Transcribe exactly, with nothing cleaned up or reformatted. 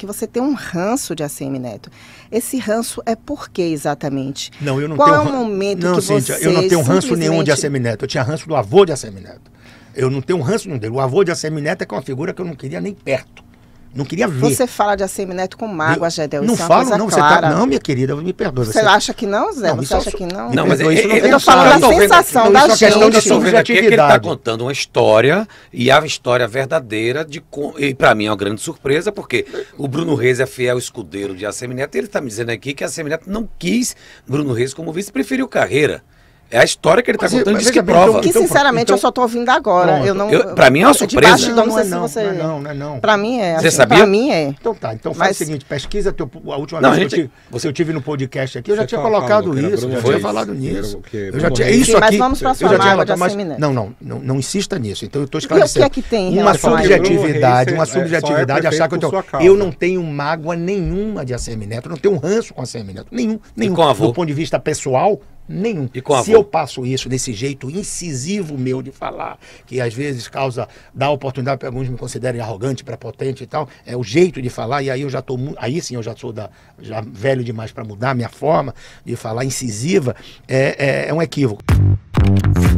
que você tem um ranço de A C M Neto. Esse ranço é por quê exatamente? Não, eu não Qual tenho é o momento não, que Cíntia, você eu não tenho ranço simplesmente... nenhum de A C M Neto. Eu tinha ranço do avô de A C M Neto. Eu não tenho ranço nenhum dele. O avô de A C M Neto é que é uma figura que eu não queria nem perto. Não queria ver. Você fala de A C M Neto com mágoa, Gedel. Não isso é uma falo, coisa não. Você clara. tá, não, minha querida, me perdoa. Você, você acha que não, Zé? Não, você acha é, que não? Não, mas perdoa, é, isso não é, tem eu tô falando da sensação aqui, da isso é questão de gente. Aqui é que ele está subjetividade. contando uma história, e a história verdadeira, de e para mim é uma grande surpresa, porque o Bruno Reis é fiel escudeiro de A C M Neto, e ele está me dizendo aqui que a A C M Neto não quis Bruno Reis como vice, preferiu Carreira. É a história que ele está contando, diz que bem, prova. Que, Então, sinceramente, então, eu só tô ouvindo agora. pronto. Eu não, Eu- pra mim é uma surpresa. De bastidor, não sei se não, você... não é não, não é não. Pra mim é. Você assim, sabia? Pra mim é. Então tá, então faz Mas- o seguinte, pesquisa teu, a última Não, vez a que gente- eu, tive, você... eu tive no podcast aqui, eu já Você tinha fala- colocado falou que era isso, Bruno já tinha Reis, falado que nisso. era- que Eu já Bruno tinha, Reis- isso Sim, mas aqui, vamos pra eu sua já tinha mágoa de relatado, mas A C M Neto. não, não, não, não insista nisso. Então eu estou E o que é esclarecendo. que tem em Uma relação a isso? subjetividade, Bruno uma Reis é- só é subjetividade achar que eu prefeito por tenho, sua causa. eu não tenho mágoa nenhuma de A C M Neto, eu não tenho ranço com A C M Neto, nenhum, nenhum. com a avó? Do ponto de vista pessoal, nenhum. E com a Se avó? eu passo isso desse jeito incisivo meu de falar, que às vezes causa, dá oportunidade para alguns me considerem arrogante, prepotente e tal, é o jeito de falar, e aí eu já tô, mu- aí sim eu já sou da, já velho demais para mudar a minha forma de falar incisiva, é, é, é um equívoco.